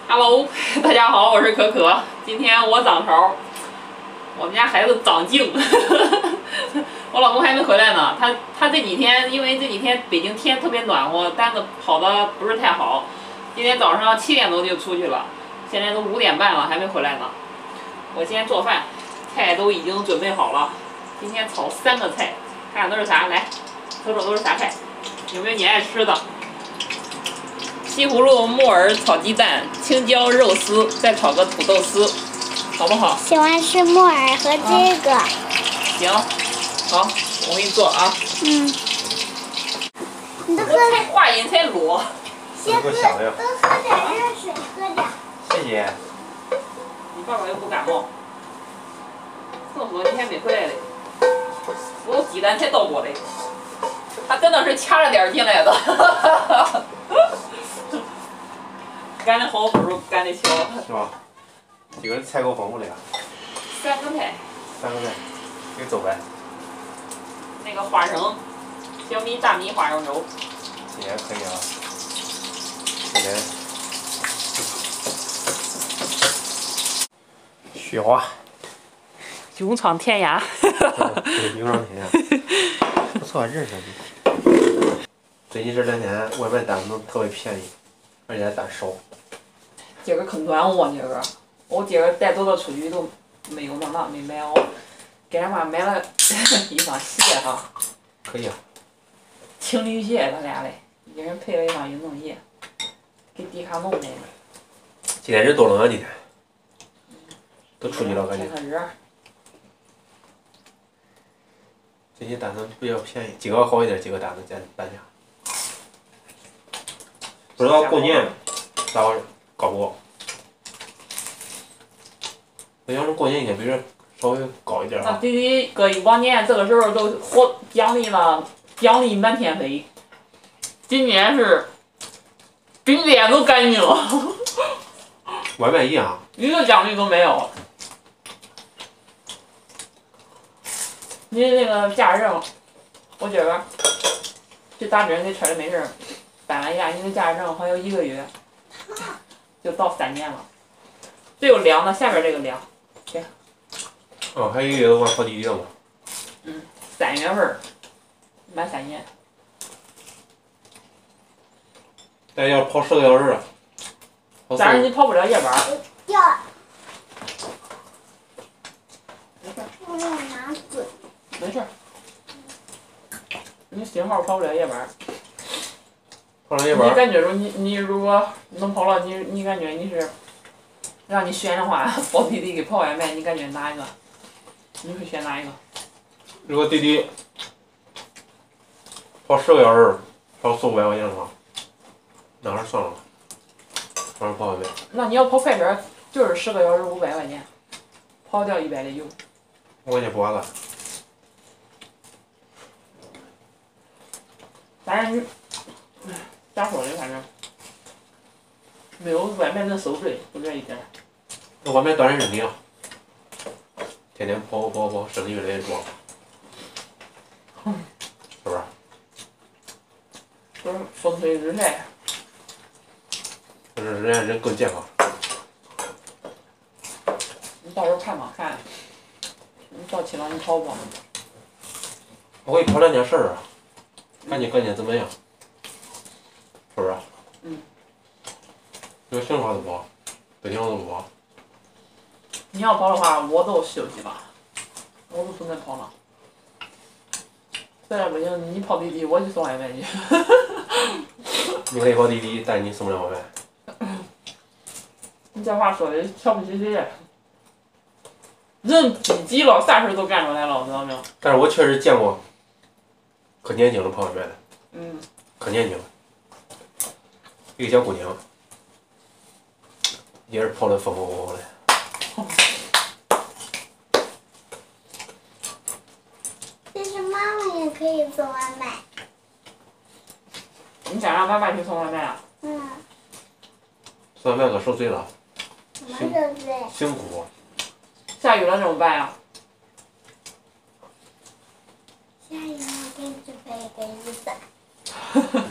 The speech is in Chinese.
Hello，大家好，我是可可。今天我掌勺，我们家孩子长静。我老公还没回来呢，他这几天因为这几天北京天特别暖和，单子跑的不是太好。今天早上7点多就出去了，现在都5点半了，还没回来呢。我先做饭，菜都已经准备好了。今天炒3个菜，看看都是啥，来，瞅瞅都是啥菜，有没有你爱吃的？西葫芦木耳炒鸡蛋，青椒肉丝，再炒个土豆丝，好不好？ 喜欢吃木耳和这个。 行，好，我给你做啊。 你都喝才化饮才卤。 先喝，多喝点热水，喝点。 谢谢。 你爸爸又不感冒。厕所你还没回来嘞，所有鸡蛋才倒过来，他真的是掐着点进来的。干的好不如干的巧， 是吧？几个菜够丰富的呀 ？3个菜。 3个菜，给走呗。 那个花生，小米、大米花生粥。 也可以啊。这边。雪花。 勇闯天涯。 对，勇闯天涯。不错，认识你。最近这2天外卖单子特别便宜，而且还单少。 今儿可暖和，今儿我今儿带走的出去都没有弄没买哦，给俺妈买了一双鞋哈。 可以啊。 情侣鞋，咱俩嘞，一人配了一双运动鞋，给迪卡侬买的。 今天人多冷啊，今天。都出去了，感觉。 天热。 最近单子比较便宜，几个好一点，几个单子减半价。不知道过年咋个搞不搞？北京这过年应该比这稍微高一点啊。 弟弟搁往年这个时候都奖励满天飞，今年是冰点都干净了。 外卖一样。 一个奖励都没有。你那个假证，我今儿去打针给车里没事办了一下，你的假证还有1个月，就到3年了。这有2呢，下边这个2，行。 哦，还有1个月我跑滴滴了吗 ？3月份满3年。 但要跑10个小时啊。 但是你跑不了夜班。 掉。我要拿嘴。 没事。你信号跑不了夜班。 跑了夜班。 你感觉着你如果能跑了，你感觉你是让你选的话，跑滴滴给跑外卖，你感觉哪一个？你会选哪一个？ 如果滴滴跑10个小时，跑400-500块钱的话，那还是算了吧，还是跑外卖。 那你要跑快点，就是10个小时500块钱，跑掉100的油。 我也不完了。 但是你，咋说呢？反正没有外卖能收税，就这一点。 那外卖锻炼身体啊，天天跑，身体越来越壮，是不是？ 就是风吹日晒。 就是人更健康。 你到时候看吧，看。你到期了，你跑不跑？ 我给你跑2件事啊，感觉怎么样？是不是？有兴趣的不跑，不行的不跑。 你要跑的话，我都休息了，我都不能跑了。实在不行，你跑滴滴，我去送外卖去。 你可以跑滴滴，但是你送不了外卖。 你这话说的瞧不起谁呀？人逼急了，啥事都干出来了，知道没有？ 但是我确实见过可年轻的跑外卖的。可年轻。一个小姑娘，也是跑得风风火火的。 其实妈妈也可以送外卖。 你想让爸爸去送外卖啊？ 送外卖可受罪了。 什么受罪？ 辛苦。 下雨了怎么办呀？ 下雨我给你准备一个雨伞。